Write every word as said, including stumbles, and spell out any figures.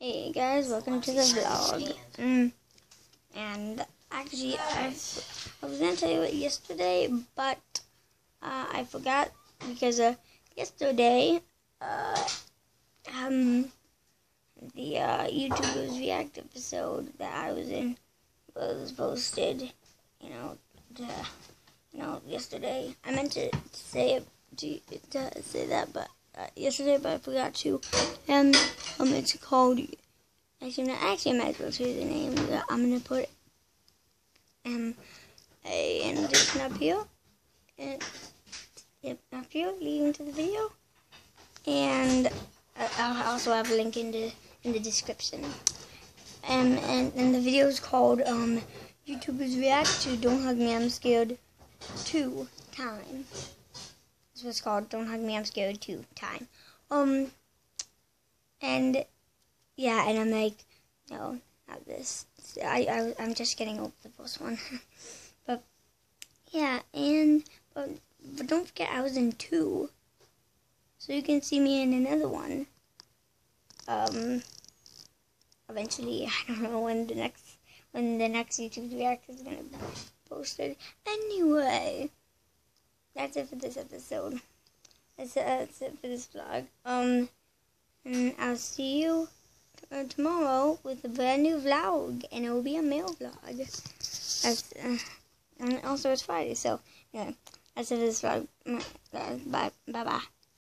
Hey guys, welcome to the vlog. Mm. And actually, I, I was gonna tell you it yesterday, but uh, I forgot because uh, yesterday, uh, um, the uh, YouTubers React episode that I was in was posted. You know, to, you know, yesterday. I meant to say it to, to say that, but uh, yesterday, but I forgot to. And um, it's called. Actually, no, actually, I might as well say the name. I'm gonna put um a annotation up here, and yep, up here leading to the video, and I'll also have a link in the in the description. Um, and and the video is called um YouTubers React to Don't Hug Me, I'm Scared two Time. That's what it's called. Don't Hug Me, I'm Scared two Time. Um, and yeah, and I'm like, no, not this. I, I, I'm just getting over the first one. But, yeah, and, but, but don't forget I was in two. So you can see me in another one. Um, eventually, I don't know when the next, when the next YouTube React is going to be posted. Anyway, that's it for this episode. That's, uh, that's it for this vlog. Um, and I'll see you Uh, tomorrow with a brand new vlog, and it will be a mail vlog. That's, uh, and also it's Friday, so yeah, that's it for this vlog. Bye, bye, bye.